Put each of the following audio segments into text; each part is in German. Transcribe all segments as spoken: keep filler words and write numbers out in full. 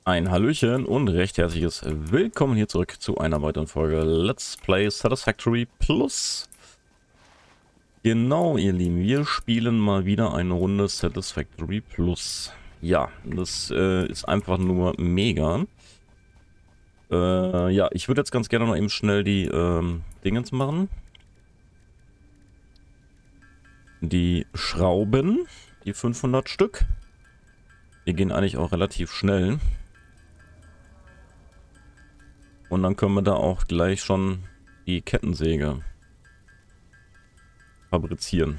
Ein Hallöchen und recht herzliches Willkommen hier zurück zu einer weiteren Folge Let's Play Satisfactory Plus. Genau, ihr Lieben, wir spielen mal wieder eine Runde Satisfactory Plus. Ja, das äh, ist einfach nur mega. Äh, ja, ich würde jetzt ganz gerne noch eben schnell die ähm, Dingens machen. Die Schrauben, die fünfhundert Stück. Die gehen eigentlich auch relativ schnell. Und dann können wir da auch gleich schon die Kettensäge fabrizieren.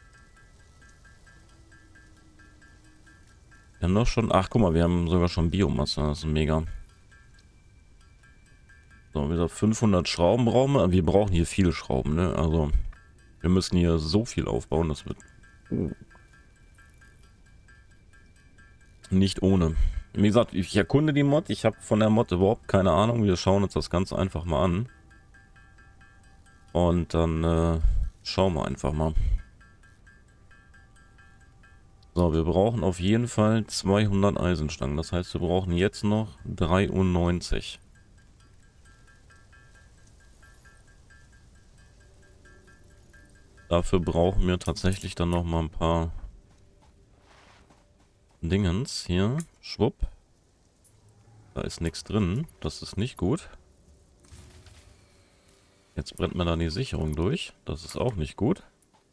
Wir haben doch schon... Ach, guck mal, wir haben sogar schon Biomasse. Das ist mega. So, wie gesagt, fünfhundert Schrauben brauchen wir. Wir brauchen hier viele Schrauben, ne? Also, wir müssen hier so viel aufbauen. Das wird... Uh, nicht ohne. Wie gesagt, ich erkunde die Mod. Ich habe von der Mod überhaupt keine Ahnung. Wir schauen uns das Ganze einfach mal an. Und dann äh, schauen wir einfach mal. So, wir brauchen auf jeden Fall zweihundert Eisenstangen. Das heißt, wir brauchen jetzt noch dreiundneunzig. Dafür brauchen wir tatsächlich dann noch mal ein paar Dingens. Hier, schwupp. Da ist nichts drin. Das ist nicht gut. Jetzt brennt mir da die Sicherung durch. Das ist auch nicht gut.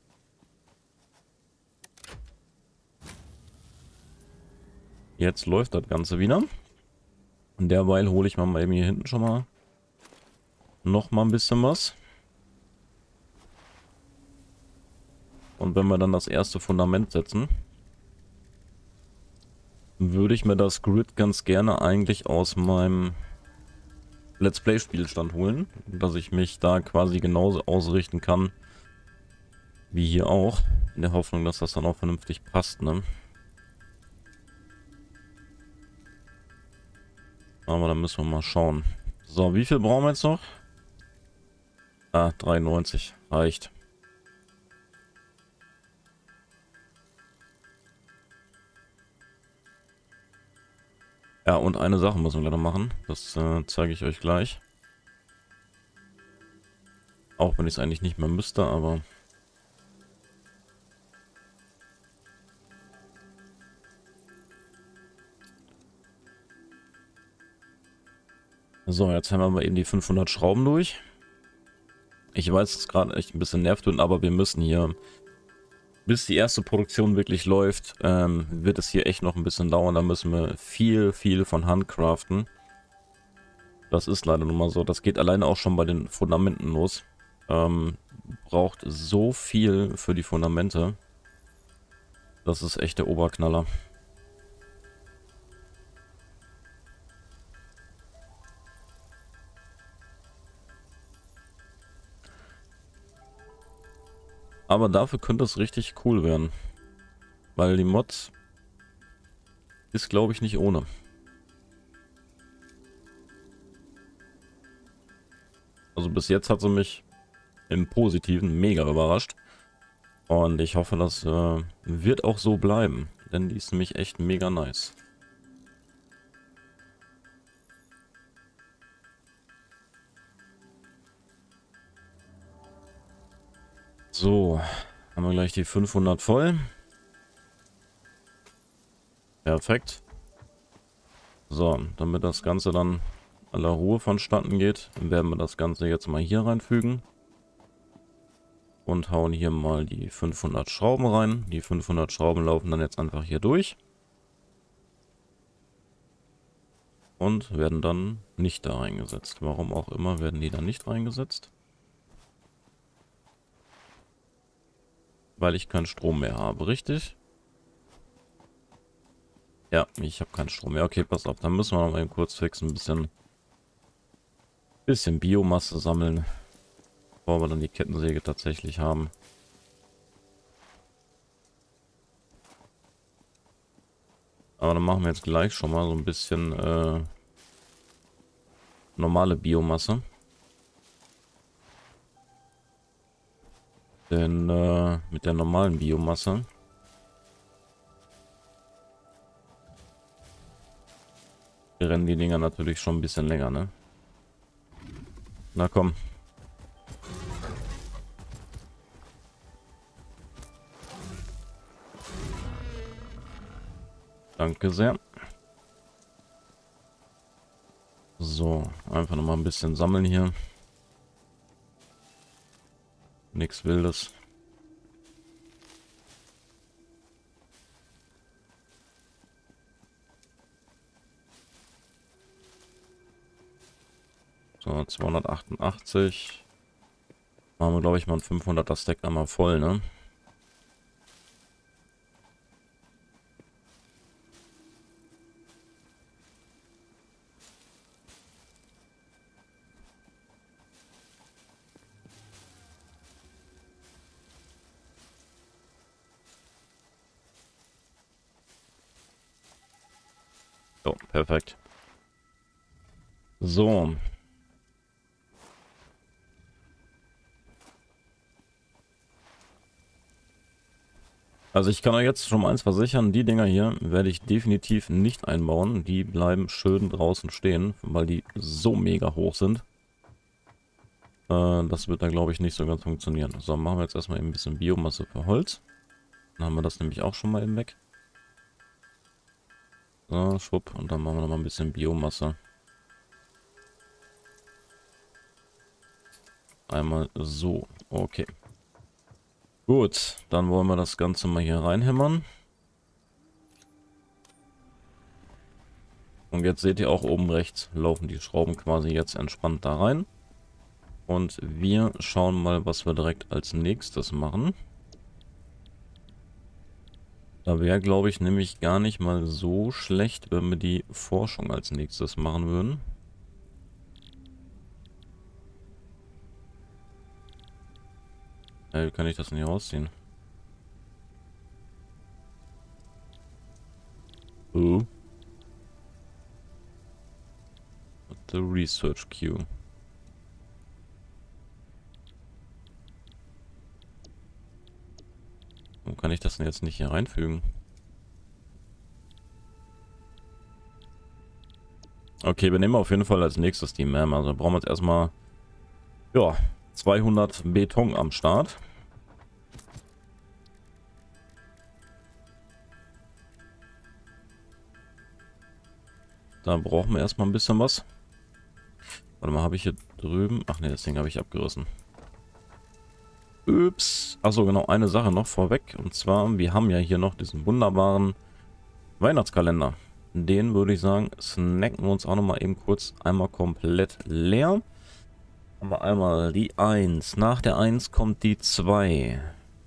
Jetzt läuft das Ganze wieder. Und derweil hole ich mal eben hier hinten schon mal noch mal ein bisschen was. Und wenn wir dann das erste Fundament setzen, würde ich mir das Grid ganz gerne eigentlich aus meinem Let's Play Spielstand holen, dass ich mich da quasi genauso ausrichten kann wie hier auch, in der Hoffnung, dass das dann auch vernünftig passt, ne? Aber dann müssen wir mal schauen. So, wie viel brauchen wir jetzt noch? Ah, dreiundneunzig. Reicht. Ja, und eine Sache müssen wir noch machen. Das äh, zeige ich euch gleich. Auch wenn ich es eigentlich nicht mehr müsste, aber... So, jetzt haben wir mal eben die fünfhundert Schrauben durch. Ich weiß, es ist gerade echt ein bisschen nervtötend, aber wir müssen hier... Bis die erste Produktion wirklich läuft, ähm, wird es hier echt noch ein bisschen dauern. Da müssen wir viel, viel von Hand craften. Das ist leider nun mal so. Das geht alleine auch schon bei den Fundamenten los. Ähm, braucht so viel für die Fundamente. Das ist echt der Oberknaller. Aber dafür könnte es richtig cool werden. Weil die Mod ist, glaube ich, nicht ohne. Also bis jetzt hat sie mich im Positiven mega überrascht. Und ich hoffe, das äh, wird auch so bleiben. Denn die ist nämlich echt mega nice. So, haben wir gleich die fünfhundert voll. Perfekt. So, damit das Ganze dann aller Ruhe vonstatten geht, werden wir das Ganze jetzt mal hier reinfügen. Und hauen hier mal die fünfhundert Schrauben rein. Die fünfhundert Schrauben laufen dann jetzt einfach hier durch. Und werden dann nicht da reingesetzt. Warum auch immer werden die dann nicht reingesetzt. Weil ich keinen Strom mehr habe, richtig? Ja, ich habe keinen Strom mehr. Okay, pass auf, dann müssen wir noch mal eben kurz fix ein bisschen, bisschen Biomasse sammeln, bevor wir dann die Kettensäge tatsächlich haben. Aber dann machen wir jetzt gleich schon mal so ein bisschen äh, normale Biomasse. Denn äh, mit der normalen Biomasse rennen die Dinger natürlich schon ein bisschen länger, ne? Na komm. Danke sehr. So, einfach noch mal ein bisschen sammeln hier. Nichts Wildes. So, zweihundertachtundachtzig. Machen wir, glaube ich, mal ein fünfhunderter Stack einmal voll, ne? So, perfekt. So. Also ich kann euch jetzt schon mal eins versichern, die Dinger hier werde ich definitiv nicht einbauen. Die bleiben schön draußen stehen, weil die so mega hoch sind. Äh, das wird da, glaube ich, nicht so ganz funktionieren. So, machen wir jetzt erstmal eben ein bisschen Biomasse für Holz. Dann haben wir das nämlich auch schon mal eben weg. So, schwupp. Und dann machen wir noch mal ein bisschen Biomasse. Einmal so. Okay. Gut, dann wollen wir das Ganze mal hier reinhämmern. Und jetzt seht ihr auch oben rechts, laufen die Schrauben quasi jetzt entspannt da rein. Und wir schauen mal, was wir direkt als nächstes machen. Da wäre, glaube ich, nämlich gar nicht mal so schlecht, wenn wir die Forschung als nächstes machen würden. Äh, wie kann ich das denn hier rausziehen? Oh. The Research Queue. Warum kann ich das denn jetzt nicht hier reinfügen? Okay, wir nehmen auf jeden Fall als nächstes die M A M. Also brauchen wir jetzt erstmal ja, zweihundert Beton am Start. Da brauchen wir erstmal ein bisschen was. Warte mal, habe ich hier drüben... Ach ne, das Ding habe ich abgerissen. Ups. Achso, genau, eine Sache noch vorweg. Und zwar, wir haben ja hier noch diesen wunderbaren Weihnachtskalender. Den würde ich sagen, snacken wir uns auch nochmal eben kurz einmal komplett leer. Haben wir einmal die eins. Nach der eins kommt die zwei.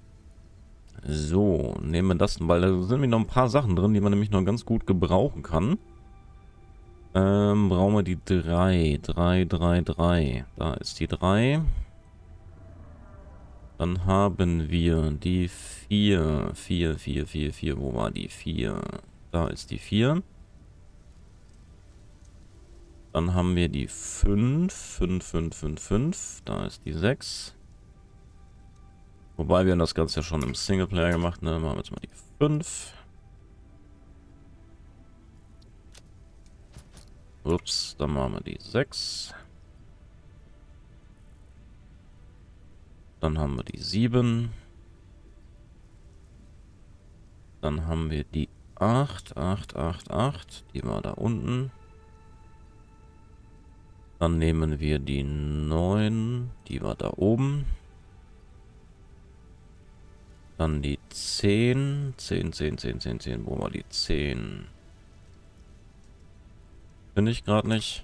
So, nehmen wir das, weil da sind nämlich noch ein paar Sachen drin, die man nämlich noch ganz gut gebrauchen kann. Ähm, brauchen wir die drei. drei, drei, drei. Da ist die drei. Dann haben wir die vier. vier, vier, vier, vier. Wo war die vier? Da ist die vier. Dann haben wir die fünf. fünf, fünf, fünf, fünf. Da ist die sechs. Wobei wir haben das Ganze ja schon im Singleplayer gemacht. Ne? Machen wir jetzt mal die fünf. Ups, dann machen wir die sechs. Dann haben wir die sieben. Dann haben wir die acht, acht, acht, acht. Die war da unten. Dann nehmen wir die neun. Die war da oben. Dann die zehn. zehn, zehn, zehn, zehn, zehn. Wo war die zehn? Finde ich gerade nicht.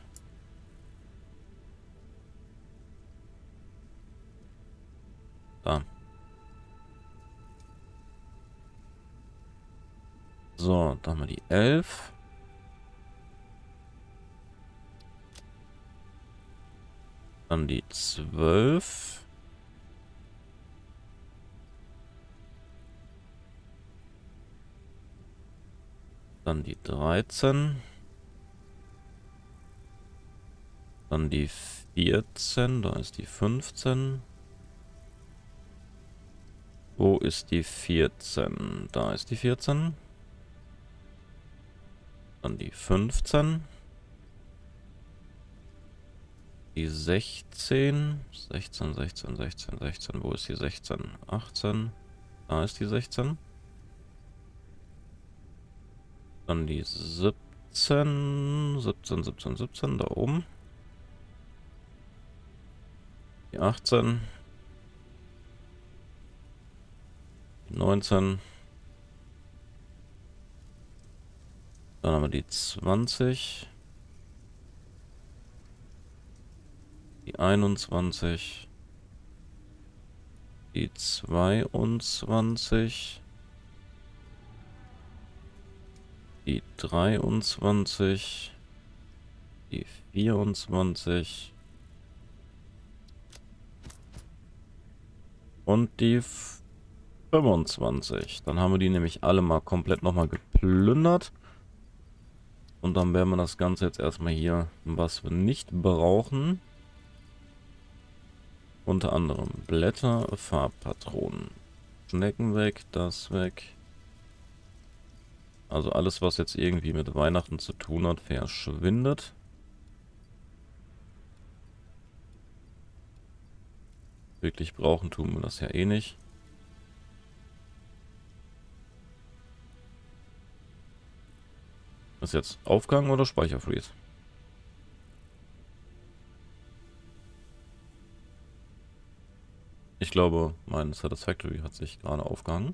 Da. So, da haben wir die elf. Dann die zwölf. Dann die dreizehn. Dann die vierzehn. Da ist die fünfzehn. Wo ist die vierzehn? Da ist die vierzehn. Dann die fünfzehn. die sechzehn, sechzehn, sechzehn, sechzehn, sechzehn, wo ist die sechzehn? achtzehn, da ist die sechzehn. Dann die siebzehn, siebzehn, siebzehn, siebzehn, da oben. Die achtzehn. Die neunzehn. Dann haben wir die zwanzig. Die einundzwanzig. Die zweiundzwanzig. Die dreiundzwanzig. Die vierundzwanzig. Und die fünfundzwanzig. Dann haben wir die nämlich alle mal komplett nochmal geplündert. Und dann werden wir das Ganze jetzt erstmal hier, was wir nicht brauchen. Unter anderem Blätter, Farbpatronen. Schnecken weg, das weg. Also alles, was jetzt irgendwie mit Weihnachten zu tun hat, verschwindet. Wirklich brauchen tun wir das ja eh nicht. Ist jetzt Aufgang oder Speicherfreeze? Ich glaube, mein Satisfactory hat sich gerade aufgehangen.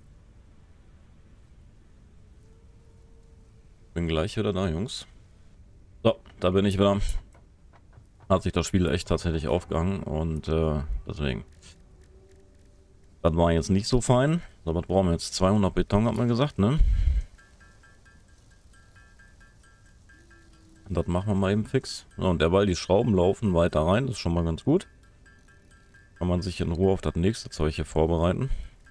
Bin gleich wieder da, Jungs. So, da bin ich wieder. Hat sich das Spiel echt tatsächlich aufgehangen und äh, deswegen. Das war jetzt nicht so fein. So, was brauchen wir jetzt? zweihundert Beton, hat man gesagt, ne? Und das machen wir mal eben fix. So, und derweil die Schrauben laufen weiter rein, das ist schon mal ganz gut. Kann man sich in Ruhe auf das nächste Zeug hier vorbereiten.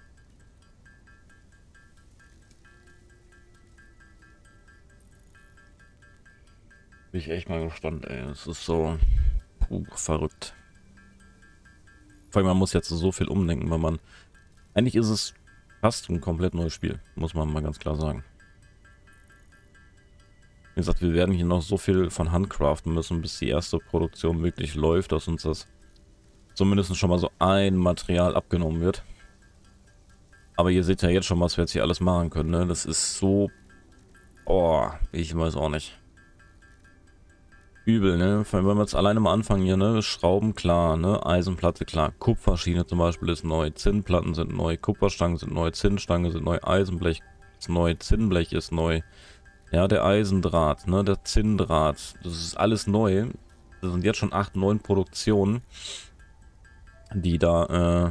Bin ich echt mal gespannt, ey. Es ist so puh, verrückt. Vor allem, man muss jetzt so viel umdenken, weil man... Eigentlich ist es fast ein komplett neues Spiel, muss man mal ganz klar sagen. Wie gesagt, wir werden hier noch so viel von Hand craften müssen, bis die erste Produktion wirklich läuft, dass uns das zumindest schon mal so ein Material abgenommen wird. Aber ihr seht ja jetzt schon, was wir jetzt hier alles machen können, ne? Das ist so... Oh, ich weiß auch nicht. Übel, ne? Vor allem, wenn wir jetzt alleine mal anfangen hier, ne? Schrauben, klar, ne? Eisenplatte, klar. Kupferschiene zum Beispiel ist neu. Zinnplatten sind neu. Kupferstangen sind neu. Zinnstange sind neu. Eisenblech ist neu. Zinnblech ist neu. Ja, der Eisendraht, ne? Der Zinndraht. Das ist alles neu. Das sind jetzt schon acht, neun Produktionen, die da, äh,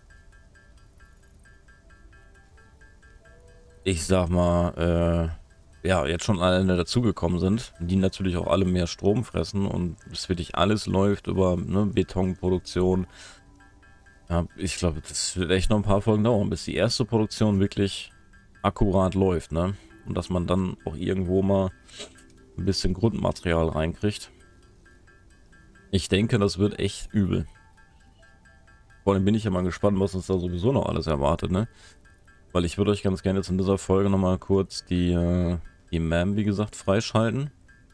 ich sag mal, äh, ja, jetzt schon alle dazugekommen sind, die natürlich auch alle mehr Strom fressen und es wirklich alles läuft über, ne, Betonproduktion. Ja, ich glaube, das wird echt noch ein paar Folgen dauern, bis die erste Produktion wirklich akkurat läuft, ne? Und dass man dann auch irgendwo mal ein bisschen Grundmaterial reinkriegt. Ich denke, das wird echt übel. Vor allem bin ich ja mal gespannt, was uns da sowieso noch alles erwartet, ne? Weil ich würde euch ganz gerne jetzt in dieser Folge nochmal kurz die, äh, die Mam, wie gesagt, freischalten.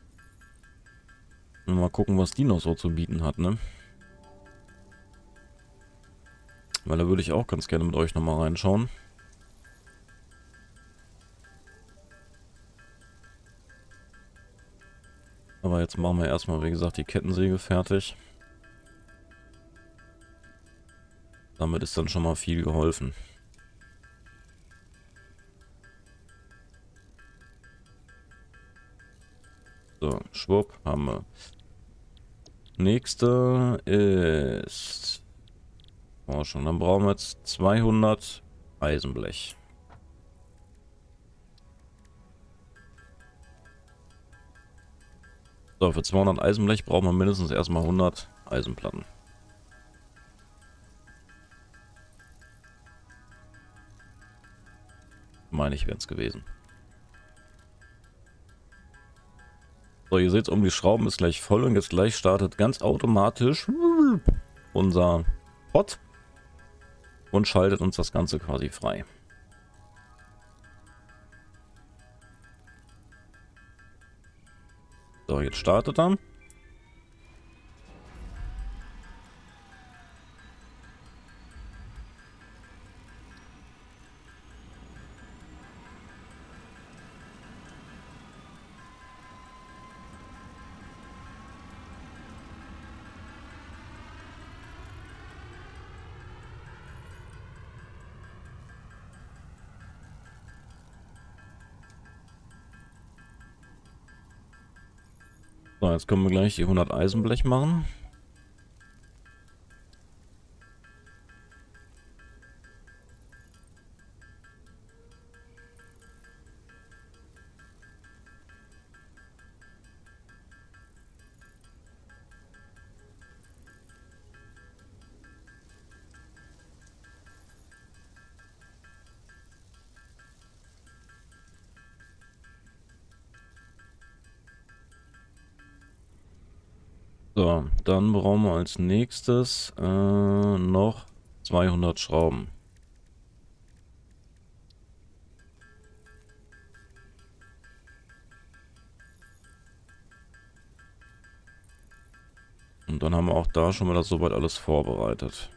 Und mal gucken, was die noch so zu bieten hat, ne? Weil da würde ich auch ganz gerne mit euch nochmal reinschauen. Aber jetzt machen wir erstmal, wie gesagt, die Kettensäge fertig. Damit ist dann schon mal viel geholfen. So, schwupp, haben wir. Nächste ist... Oh, schon, dann brauchen wir jetzt zweihundert Eisenblech. So, für zweihundert Eisenblech brauchen wir mindestens erstmal hundert Eisenplatten. Meine ich, wären es gewesen. So, ihr seht, um die Schrauben ist gleich voll und jetzt gleich startet ganz automatisch unser Bot und schaltet uns das Ganze quasi frei. So, jetzt startet er. So, jetzt können wir gleich die hundert Eisenblech machen. So, dann brauchen wir als nächstes äh, noch zweihundert Schrauben. Und dann haben wir auch da schon mal das soweit alles vorbereitet.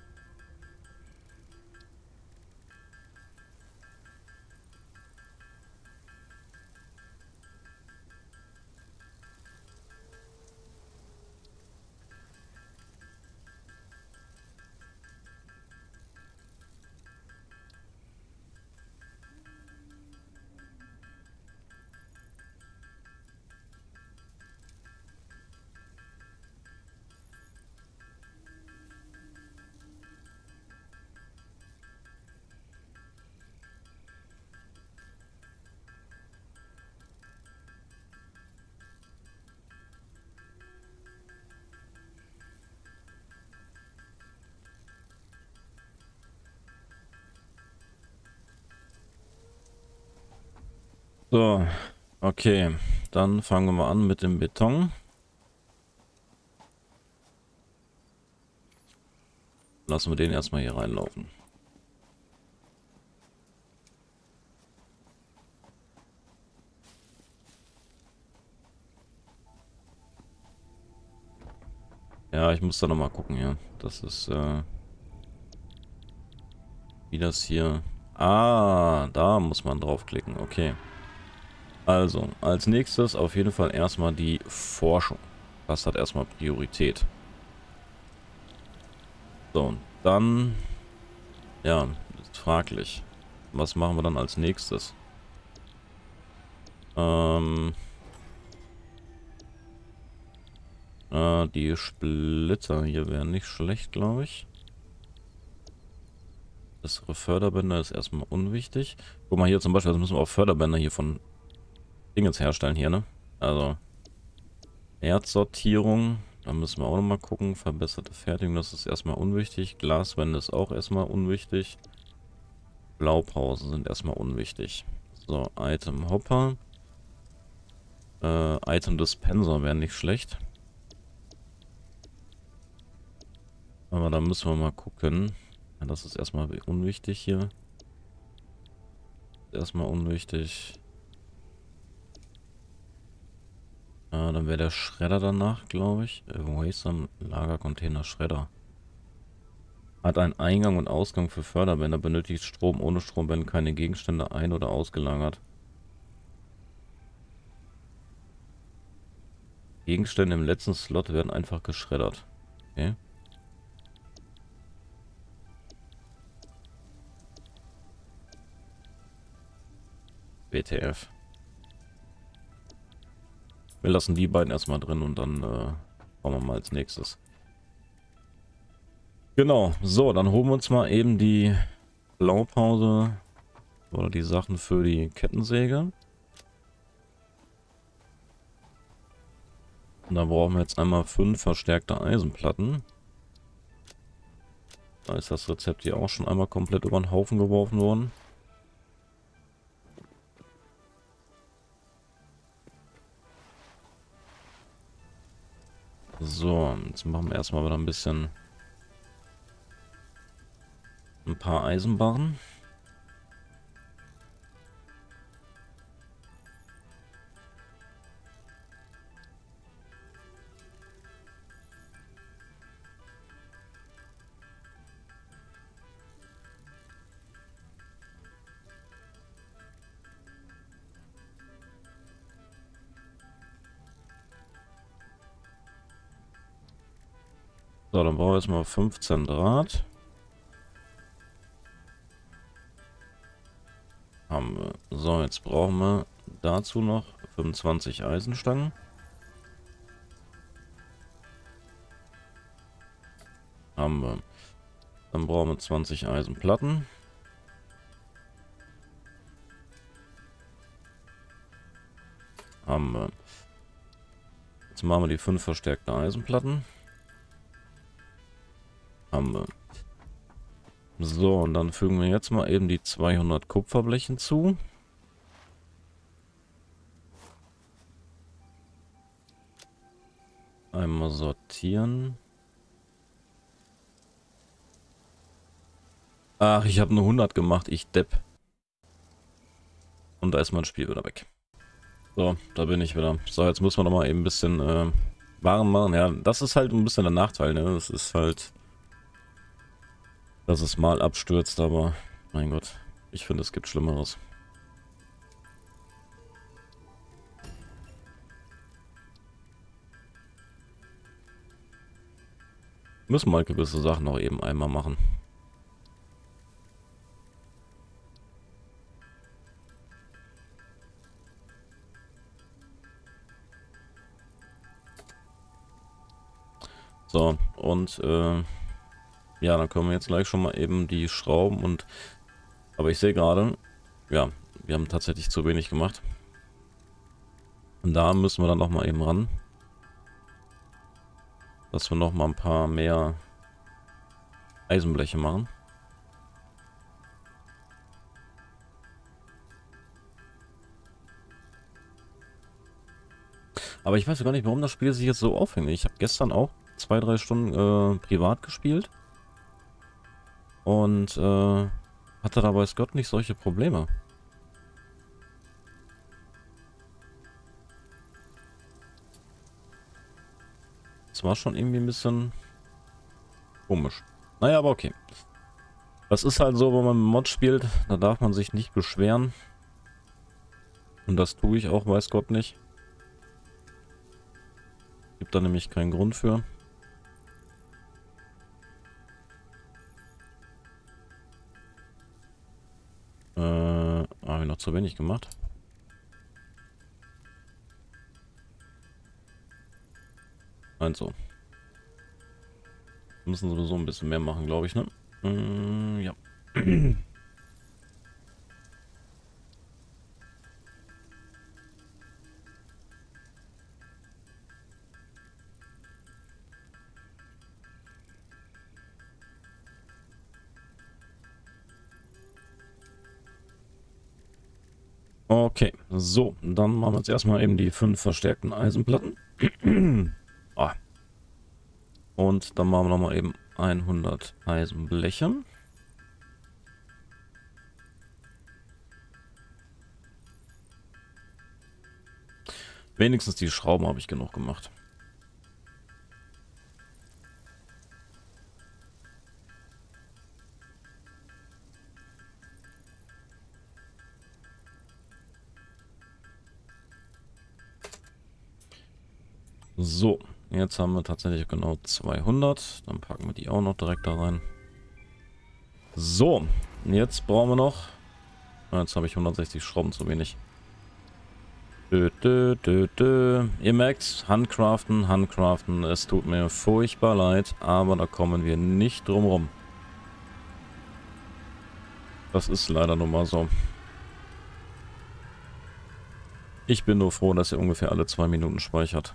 So, okay. Dann fangen wir mal an mit dem Beton. Lassen wir den erstmal hier reinlaufen. Ja, ich muss da noch mal gucken hier. Das ist, äh, wie das hier... Ah, da muss man draufklicken. Okay. Also, als nächstes auf jeden Fall erstmal die Forschung. Das hat erstmal Priorität. So, und dann... Ja, ist fraglich. Was machen wir dann als nächstes? Ähm... Äh, die Splitter hier wären nicht schlecht, glaube ich. Bessere Förderbänder ist erstmal unwichtig. Guck mal hier zum Beispiel, also müssen wir auch Förderbänder hier von Dingens herstellen hier, ne? Also Erdsortierung, da müssen wir auch nochmal gucken. Verbesserte Fertigung, das ist erstmal unwichtig. Glaswände ist auch erstmal unwichtig. Blaupausen sind erstmal unwichtig. So, Item Hopper. Äh, Item Dispenser wäre nicht schlecht. Aber da müssen wir mal gucken. Ja, das ist erstmal unwichtig hier. Erstmal unwichtig. Äh, dann wäre der Schredder danach, glaube ich. Äh, Waster Lagercontainer Schredder. Hat einen Eingang und Ausgang für Förderbänder. Benötigt Strom. Ohne Strom werden keine Gegenstände ein- oder ausgelagert. Gegenstände im letzten Slot werden einfach geschreddert. Okay. W T F. Wir lassen die beiden erstmal drin und dann äh, kommen wir mal als nächstes. Genau, so, dann holen wir uns mal eben die Blaupause oder die Sachen für die Kettensäge. Und da brauchen wir jetzt einmal fünf verstärkte Eisenplatten. Da ist das Rezept hier auch schon einmal komplett über den Haufen geworfen worden. So, jetzt machen wir erstmal wieder ein bisschen ein paar Eisenbarren. So, dann brauchen wir erstmal fünfzehn Draht. Haben wir. So, jetzt brauchen wir dazu noch fünfundzwanzig Eisenstangen. Haben wir. Dann brauchen wir zwanzig Eisenplatten. Haben wir. Jetzt machen wir die fünf verstärkte Eisenplatten. Haben wir. So, und dann fügen wir jetzt mal eben die zweihundert Kupferblech hinzu. Einmal sortieren. Ach, ich habe nur hundert gemacht, ich Depp. Und da ist mein Spiel wieder weg. So, da bin ich wieder. So, jetzt müssen wir noch mal eben ein bisschen äh, Waren machen. Ja, das ist halt ein bisschen der Nachteil, ne? Das ist halt, dass es mal abstürzt, aber mein Gott, ich finde, es gibt Schlimmeres. Müssen mal gewisse Sachen noch eben einmal machen. So, und äh, ja, dann können wir jetzt gleich schon mal eben die Schrauben und... Aber ich sehe gerade, ja, wir haben tatsächlich zu wenig gemacht. Und da müssen wir dann noch mal eben ran. Dass wir noch mal ein paar mehr Eisenbleche machen. Aber ich weiß gar nicht, warum das Spiel sich jetzt so aufhängt. Ich habe gestern auch zwei, drei Stunden äh, privat gespielt. Und äh, hatte dabei Gott nicht solche Probleme. Das war schon irgendwie ein bisschen komisch. Naja, aber okay. Das ist halt so, wenn man mit Mod spielt, da darf man sich nicht beschweren. Und das tue ich auch, weiß Gott nicht. Gibt da nämlich keinen Grund für. Äh, habe ich noch zu wenig gemacht. Also. Müssen sowieso ein bisschen mehr machen, glaube ich, ne? Mm, ja. Okay, so, dann machen wir jetzt erstmal eben die fünf verstärkten Eisenplatten. Ah. Und dann machen wir nochmal eben hundert Eisenbleche. Wenigstens die Schrauben habe ich genug gemacht. So, jetzt haben wir tatsächlich genau zweihundert. Dann packen wir die auch noch direkt da rein. So, jetzt brauchen wir noch... Jetzt habe ich hundertsechzig Schrauben zu wenig. Dö, dö, dö, dö. Ihr merkt, Handcraften, Handcraften. Es tut mir furchtbar leid, aber da kommen wir nicht drum rum. Das ist leider nun mal so. Ich bin nur froh, dass er ungefähr alle zwei Minuten speichert.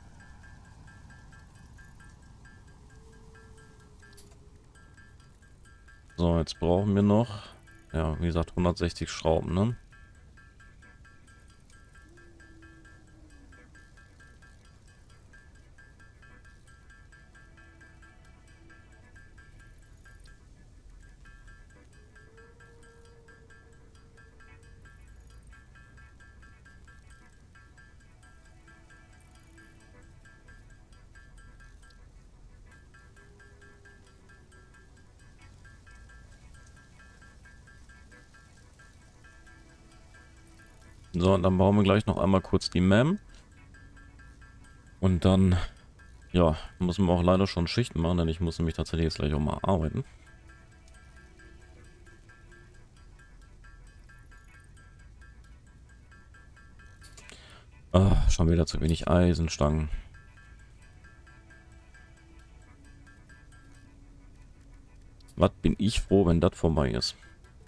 So, jetzt brauchen wir noch, ja, wie gesagt, hundertsechzig Schrauben, ne? So, und dann bauen wir gleich noch einmal kurz die Mem. Und dann, ja, müssen wir auch leider schon Schichten machen, denn ich muss nämlich tatsächlich jetzt gleich auch mal arbeiten. Ah, schon wieder zu wenig Eisenstangen. Was bin ich froh, wenn das vorbei ist.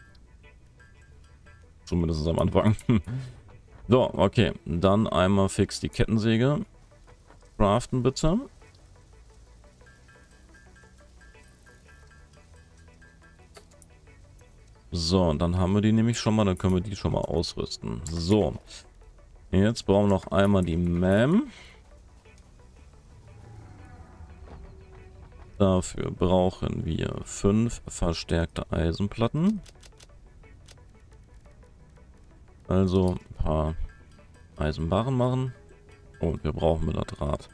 Zumindest am Anfang. So, okay. Dann einmal fix die Kettensäge. Craften bitte. So, dann haben wir die nämlich schon mal. Dann können wir die schon mal ausrüsten. So. Jetzt brauchen wir noch einmal die Mam. Dafür brauchen wir fünf verstärkte Eisenplatten. Also ein paar Eisenbarren machen. Und wir brauchen wieder Draht.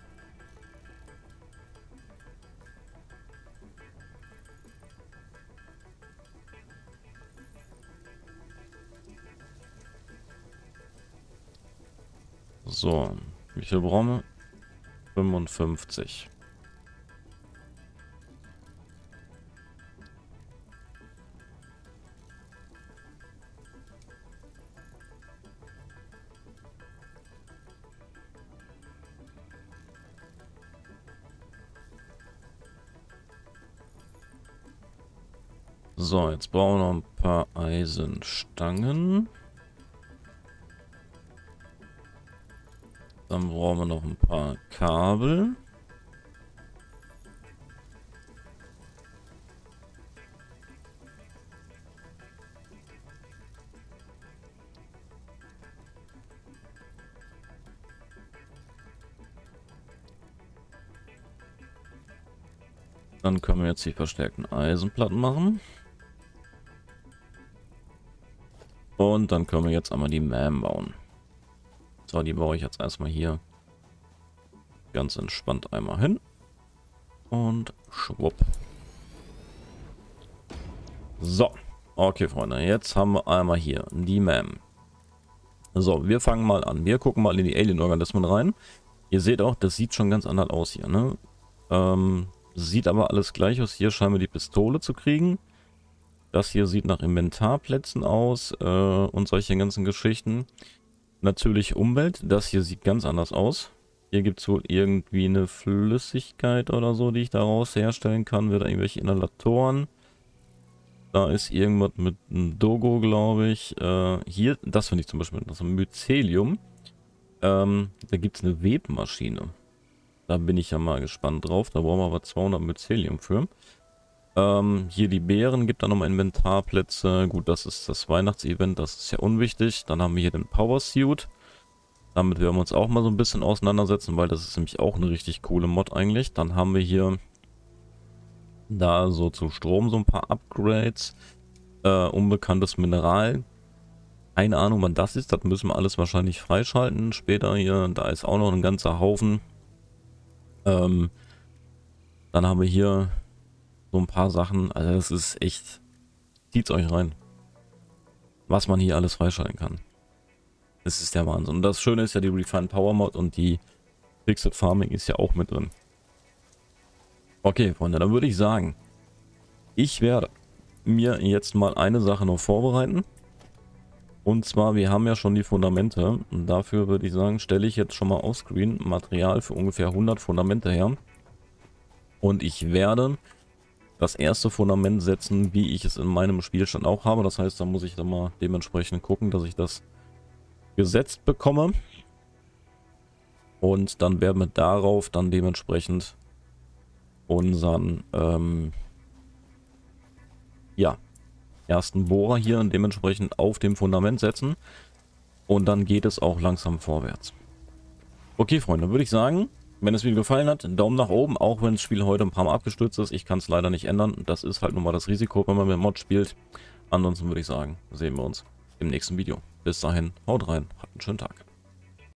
So, wie viel brauchen wir? fünfundfünfzig. So, jetzt brauchen wir noch ein paar Eisenstangen. Dann brauchen wir noch ein paar Kabel. Dann können wir jetzt die verstärkten Eisenplatten machen. Und dann können wir jetzt einmal die Mam bauen. So, die baue ich jetzt erstmal hier ganz entspannt einmal hin. Und schwupp. So, okay Freunde, jetzt haben wir einmal hier die Mam. So, wir fangen mal an. Wir gucken mal in die Alien-Organismen rein. Ihr seht auch, das sieht schon ganz anders aus hier, ne? Ähm, sieht aber alles gleich aus. Hier scheinen wir die Pistole zu kriegen. Das hier sieht nach Inventarplätzen aus äh, und solche ganzen Geschichten. Natürlich Umwelt. Das hier sieht ganz anders aus. Hier gibt es wohl irgendwie eine Flüssigkeit oder so, die ich daraus herstellen kann. Wieder irgendwelche Inhalatoren. Da ist irgendwas mit einem Dogo, glaube ich. Äh, hier, das finde ich zum Beispiel das Mycelium. Ähm, da gibt es eine Webmaschine. Da bin ich ja mal gespannt drauf. Da brauchen wir aber zweihundert Mycelium für. Ähm, hier die Beeren, gibt da nochmal Inventarplätze. Gut, das ist das Weihnachtsevent, das ist ja unwichtig. Dann haben wir hier den Power Suit. Damit werden wir uns auch mal so ein bisschen auseinandersetzen, weil das ist nämlich auch eine richtig coole Mod eigentlich. Dann haben wir hier da so zu Strom so ein paar Upgrades. Äh, unbekanntes Mineral. Keine Ahnung, wann das ist. Das müssen wir alles wahrscheinlich freischalten. Später hier, da ist auch noch ein ganzer Haufen. Ähm, dann haben wir hier so ein paar Sachen, also das ist echt, zieht's euch rein, was man hier alles freischalten kann. Das ist der Wahnsinn. Und das Schöne ist ja die Refined Power Mod und die Fixed Farming ist ja auch mit drin. Okay, Freunde, dann würde ich sagen, ich werde mir jetzt mal eine Sache noch vorbereiten. Und zwar, wir haben ja schon die Fundamente. Und dafür würde ich sagen, stelle ich jetzt schon mal auf Screen Material für ungefähr hundert Fundamente her. Und ich werde das erste Fundament setzen, wie ich es in meinem Spielstand auch habe. Das heißt, da muss ich dann mal dementsprechend gucken, dass ich das gesetzt bekomme. Und dann werden wir darauf dann dementsprechend unseren ähm, ja, ersten Bohrer hier und dementsprechend auf dem Fundament setzen. Und dann geht es auch langsam vorwärts. Okay, Freunde, würde ich sagen, wenn das Video gefallen hat, Daumen nach oben, auch wenn das Spiel heute ein paar Mal abgestürzt ist. Ich kann es leider nicht ändern. Das ist halt nun mal das Risiko, wenn man mit Mod spielt. Ansonsten würde ich sagen, sehen wir uns im nächsten Video. Bis dahin, haut rein, habt einen schönen Tag.